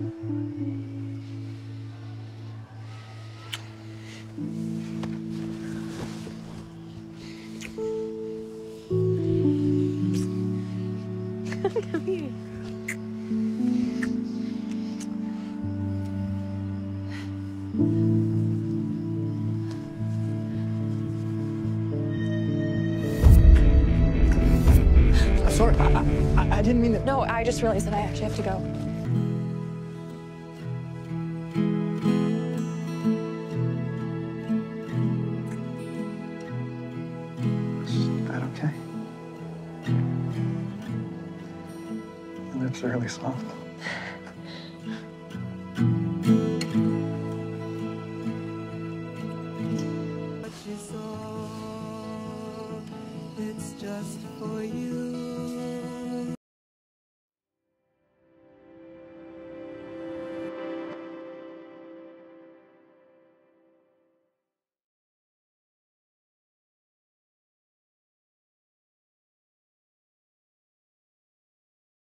Come here. Sorry, I didn't mean to... No, I just realized that I actually have to go. Is that okay? And it's really soft.